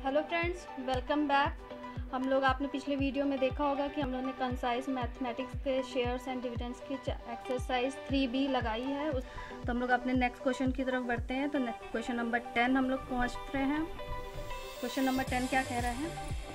Hello friends, welcome back. हम लोग आपने पिछले वीडियो में देखा होगा कि हम लोगों ने कंसाइज मैथमेटिक्स के शेयर्स एंड डिविडेंड्स की एक्सरसाइज 3B लगाई है। तो हम लोग अपने नेक्स्ट क्वेश्चन की तरफ बढ़ते हैं। तो नेक्स्ट क्वेश्चन नंबर 10 हम लोग पहुँच रहे हैं। क्वेश्चन नंबर 10 क्या कह रहा है?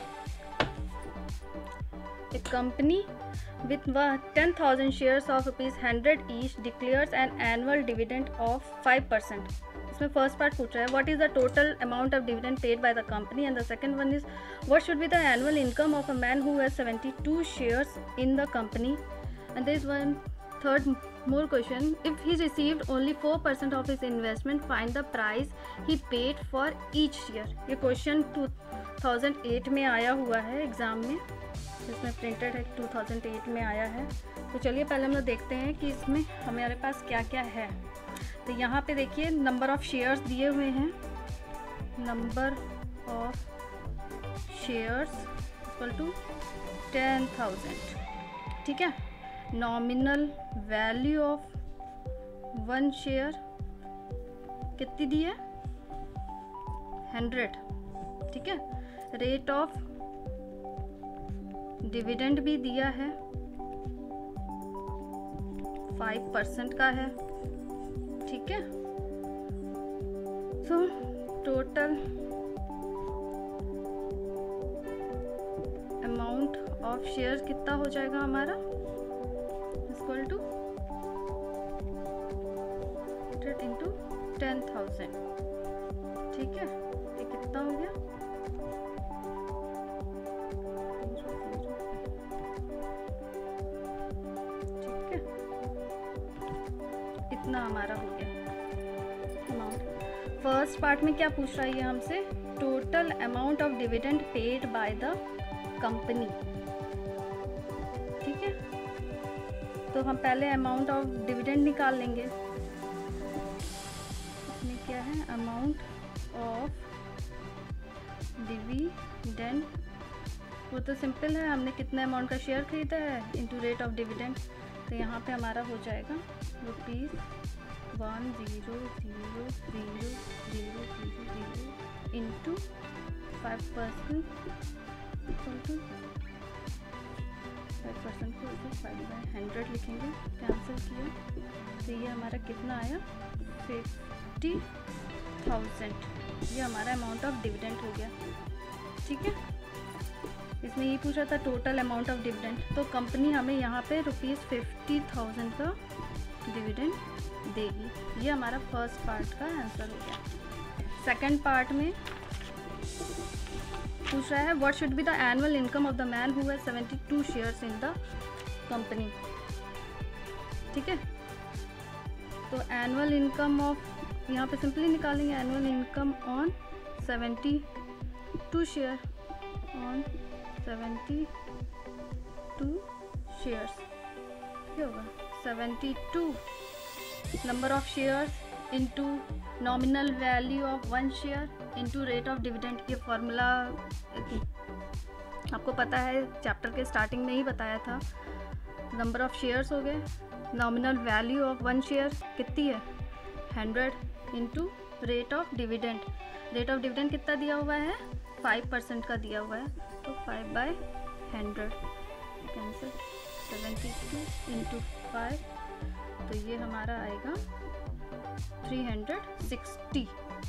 A company with 10,000 shares of ₹100 each declares an annual dividend of 5%. इसमें फर्स्ट पार्ट पूछ रहा है what is the total amount of dividend paid by the company, and the second one is what should be the annual income of a man who has 72 shares in the company, and there is one third more question. If he received only 4% of his investment, find the price he paid for each share. ये question 2008 में आया हुआ है exam में, इसमें printed है 2008 में आया है। तो चलिए पहले हम लोग देखते हैं कि इसमें हमारे पास क्या क्या है। तो यहाँ पे देखिए नंबर ऑफ़ शेयर्स दिए हुए हैं, number of shares equal to 10,000, ठीक है। नॉमिनल वैल्यू ऑफ 1 शेयर कितनी दी है? 100, ठीक है। रेट ऑफ डिविडेंड भी दिया है, 5% का है, ठीक है। So total amount of share कितना हो जाएगा हमारा? इक्वल टू 100 इंटू 10,000, ठीक है। ये कितना हो गया? ठीक है, इतना हमारा हो गया अमाउंट। फर्स्ट पार्ट में क्या पूछ रहा है ये हमसे? Total amount of dividend paid by the company, ठीक है। तो हम पहले अमाउंट ऑफ डिविडेंड निकाल लेंगे। इसमें क्या है? अमाउंट ऑफ डिविडेंड, वो तो सिंपल है, हमने कितने अमाउंट का शेयर खरीदा है इंटू रेट ऑफ डिविडेंड। तो यहाँ पे हमारा हो जाएगा ₹1,000,000 इंटू 5% इक्वल टू 5% को 5/100 लिखेंगे, कैंसिल किया तो ये हमारा कितना आया? 50,000। ये हमारा अमाउंट ऑफ डिविडेंड हो गया, ठीक है। इसमें ये पूछा था टोटल अमाउंट ऑफ डिविडेंड, तो कंपनी हमें यहाँ पे ₹50,000 का डिविडेंड देगी। ये हमारा फर्स्ट पार्ट का आंसर हो गया। सेकंड पार्ट में पूछ रहा है what should be the annual income of the man who has 72 shares in the company, ठीक है। तो एनुअल इनकम ऑफ, यहाँ पे सिंपली निकालेंगे annual income on 72 share, on 72 shares, क्या होगा? 72 number of shares into nominal value of 1 share into rate of dividend. ये formula आपको पता है, चैप्टर के स्टार्टिंग में ही बताया था। नंबर ऑफ शेयर्स हो गए, नॉमिनल वैल्यू ऑफ 1 शेयर कितनी है? 100 into rate of dividend. Rate of dividend कितना दिया हुआ है? 5% का दिया हुआ है, तो 5/100 कैंसिल, 72 इंटू 5, तो ये हमारा आएगा 360,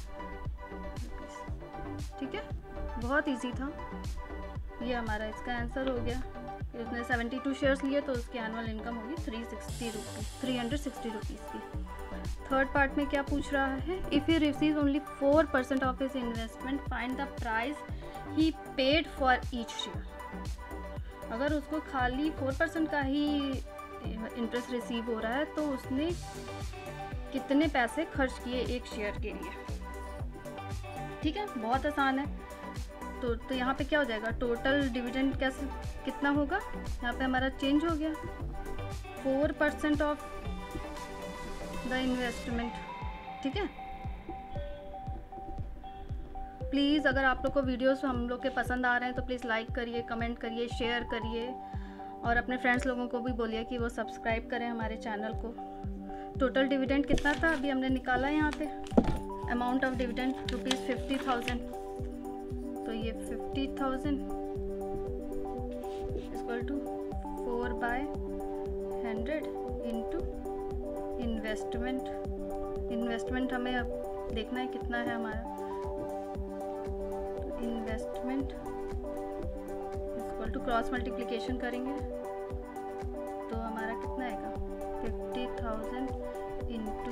ठीक है। बहुत इजी था, ये हमारा इसका आंसर हो गया। उसने 72 शेयर्स लिए तो उसकी एनुअल इनकम होगी 360 रुपीज़ की। थर्ड पार्ट में क्या पूछ रहा है? If he receive only 4% of his investment, find the price he paid for each share. अगर उसको खाली 4% का ही इंटरेस्ट रिसीव हो रहा है तो उसने कितने पैसे खर्च किए एक शेयर के लिए, ठीक है। बहुत आसान है। तो यहाँ पे क्या हो जाएगा? टोटल डिविडेंड कैसे कितना होगा? यहाँ पे हमारा चेंज हो गया 4% ऑफ द इन्वेस्टमेंट, ठीक है। प्लीज़ अगर आप लोग को वीडियोस हम लोग के पसंद आ रहे हैं तो प्लीज़ लाइक करिए, कमेंट करिए, शेयर करिए, और अपने फ्रेंड्स लोगों को भी बोलिए कि वो सब्सक्राइब करें हमारे चैनल को। टोटल डिविडेंड कितना था अभी हमने निकाला यहाँ पे? अमाउंट ऑफ डिविडेंड ₹50,000, तो ये 50,000 इक्वल टू 4/100 इंटू इन्वेस्टमेंट हमें अब देखना है कितना है हमारा। Investment equal to cross multiplication करेंगे तो हमारा कितना आएगा 50,000 इंटू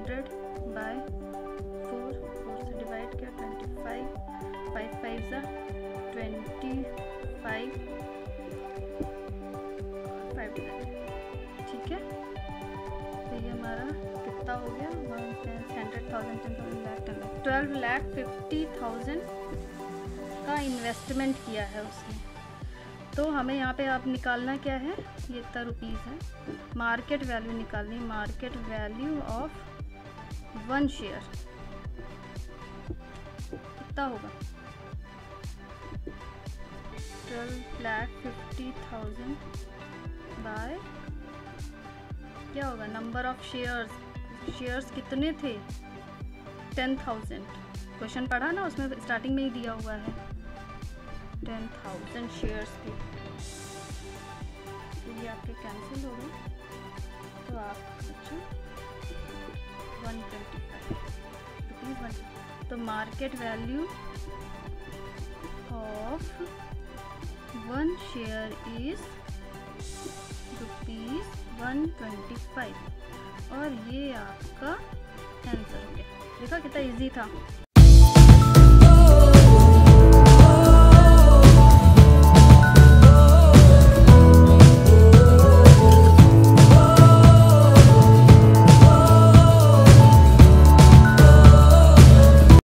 100/4 से डिवाइड किया 25 5 5 ज़ा 25 5 ठीक है। तो ये हमारा कितना हो गया 100,000 12,50,000 का इन्वेस्टमेंट किया है उसने। तो हमें यहाँ पे आप निकालना क्या है, ये इतना रुपीज़ है, मार्केट वैल्यू निकालनी, मार्केट वैल्यू ऑफ 1 शेयर कितना होगा 12,50,000 बाय क्या होगा नंबर ऑफ शेयर्स कितने थे 10,000। क्वेश्चन पढ़ा ना, उसमें स्टार्टिंग में ही दिया हुआ है 10,000 शेयर्स थे। तो ये आपके कैंसिल हो गए तो आप अच्छा 125 तो market value of 1 share is ₹125 और ये आपका आंसर हो गया। देखा कितना इजी था।